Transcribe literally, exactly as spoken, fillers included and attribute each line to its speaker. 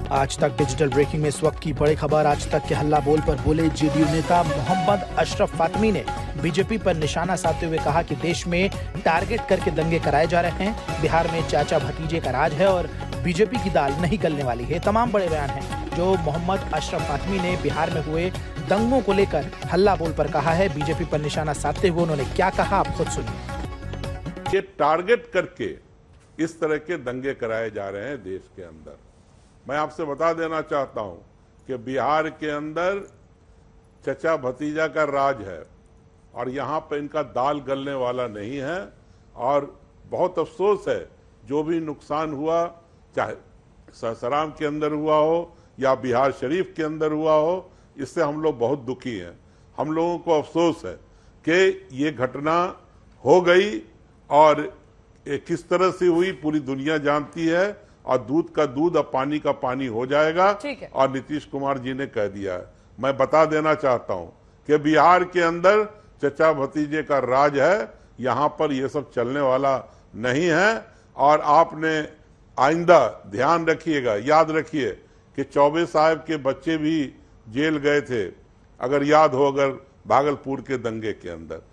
Speaker 1: आज तक digital breaking में इस वक्त की बड़ी खबर। आज तक के हल्ला बोल पर बोले जेडीयू नेता मोहम्मद अशरफ फातमी ने बीजेपी पर निशाना साधते हुए कहा कि देश में टारगेट करके दंगे कराए जा रहे हैं। बिहार में चाचा भतीजे का राज है और बीजेपी की दाल नहीं गलने वाली है। तमाम बड़े बयान हैं जो मोहम्मद अशरफ फातमी ने बिहार में हुए दंगों को लेकर हल्ला बोल पर कहा है। बीजेपी पर निशाना साधते हुए उन्होंने क्या कहा, आप खुद सुनिए।
Speaker 2: ये टारगेट करके इस तरह के दंगे कराए जा रहे हैं देश के अंदर। मैं आपसे बता देना चाहता हूं कि बिहार के अंदर चचा भतीजा का राज है और यहां पर इनका दाल गलने वाला नहीं है। और बहुत अफसोस है जो भी नुकसान हुआ, चाहे सासाराम के अंदर हुआ हो या बिहार शरीफ के अंदर हुआ हो, इससे हम लोग बहुत दुखी हैं। हम लोगों को अफसोस है कि ये घटना हो गई और किस तरह से हुई पूरी दुनिया जानती है। और दूध का दूध और पानी का पानी हो जाएगा। और नीतीश कुमार जी ने कह दिया है। मैं बता देना चाहता हूं कि बिहार के अंदर चचा भतीजे का राज है, यहां पर ये सब चलने वाला नहीं है। और आपने आइंदा ध्यान रखिएगा, याद रखिए कि चौबे साहब के बच्चे भी जेल गए थे, अगर याद हो, अगर भागलपुर के दंगे के अंदर।